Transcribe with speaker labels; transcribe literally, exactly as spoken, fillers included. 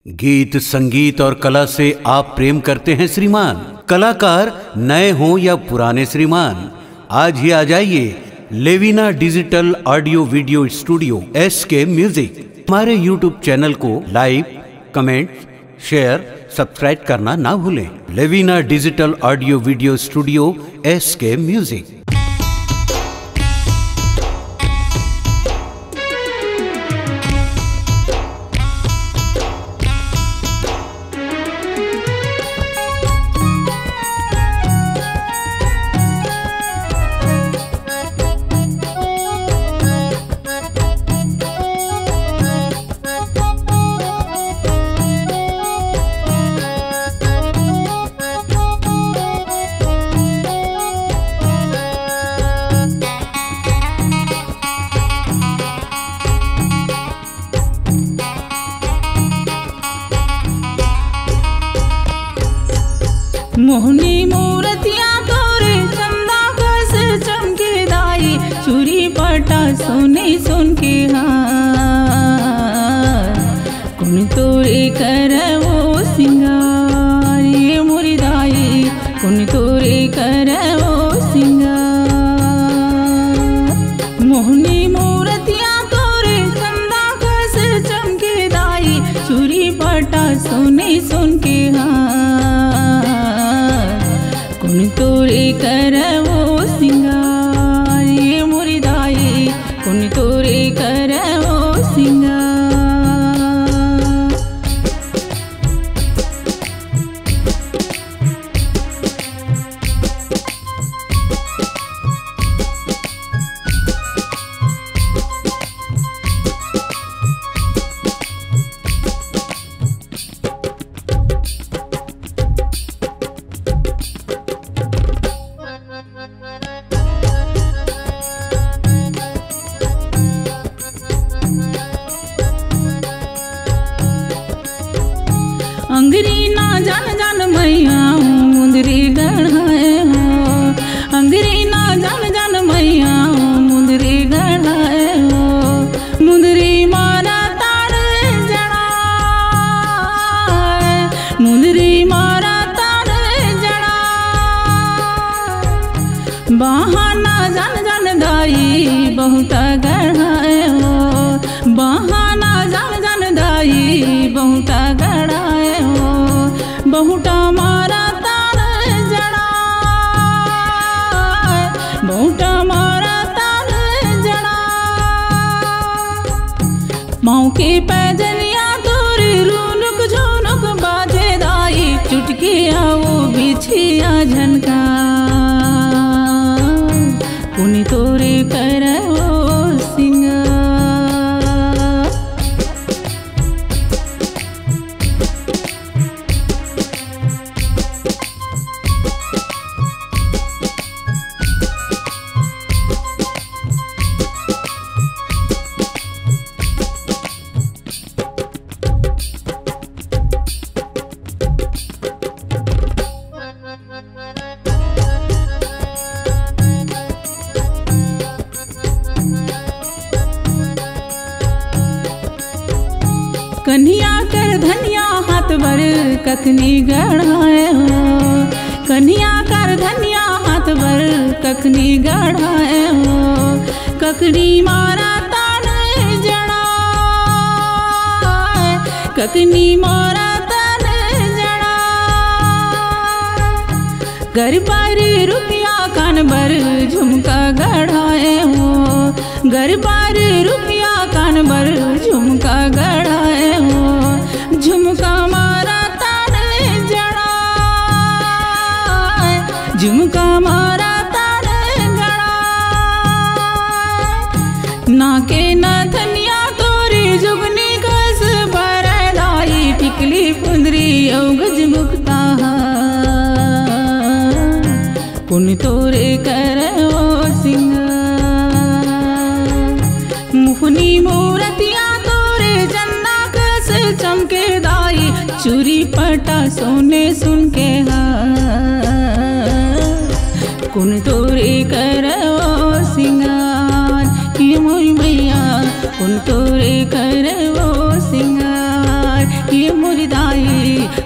Speaker 1: गीत, संगीत और कला से आप प्रेम करते हैं श्रीमान। कलाकार नए हों या पुराने श्रीमान, आज ही आ जाइए Levina digital audio video studio S K music. हमारे यूट्यूब चैनल को लाइक, कमेंट, शेयर, सब्सक्राइब करना ना भूलें। Levina digital audio video studio S K music.
Speaker 2: मोहनी मूर्तियाँ तोरे चंदा कस चमके दाई, चूड़ी पटा सोने सुन के हार। कौन तोरे कर वो सिंगार ये मोरी दाई, कौन तोरे कर वो सिंगार। मोहनी मूर्तियाँ तोरे चंदा कस चमके दाई, चूड़ी पटा सोने सुन के हार। कौन तोरे कर वो सिंगार ये मोरी दाई, कौन तोरे कर वो सिंगार। अंगरी ना जान जान मैया मुंदरी गढ़ाए हो, अंगरी ना जान जान मैया मुंदरी गढ़ाए हो। मुंदरी मारा तार जड़ा, मुंदरी मारा तार जड़ा। बहाना जान जान दाई बहुत गढ़ाए हो, बहाना जान जान दाई बहुत गढ़ाए हो। बहुटा मारा तार जड़ा, बहुटा मारा तार जड़ा। माँ के पैजनिया तोरे रूनुक झुनुक बाजे दाई, चुटकी आओ बिछिया झनका। कौन तोरे कर वो सिंगार। कन्हिया कर धनिया हाथ बर कखनी गढ़ाए हो, कन्हिया कर धनिया हाथ बर कखनी गढ़ाए हो। ककड़ी मारा तान जड़ा, कखनी मारा तान जड़ा। घर पर रुपया कान बर झुमका गढ़ाए हो, घर पर रुपया कान बर झुमका गढ़ाए हो। झुमका मारा तान जड़ा, झुमका मारा तान जड़ा। नाके नथनिया तोरी जुगनी कस भर दाई, टिकली पुंदरी गज मुक्ता। कौन तोरे कर वो सिंगार। मुहनी मूर्तियाँ तोरे चंदा कस चमके दाई, चूड़ी पटा सोने सुन के हार। कौन तोरे कर वो सिंगार ये मोरी मैया, कौन तोरे कर वो सिंगार ये मोरी दाई